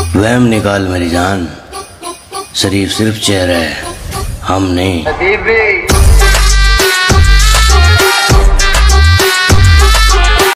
वहम निकाल मेरी जान, शरीफ सिर्फ चेहरा है, हम नहीं।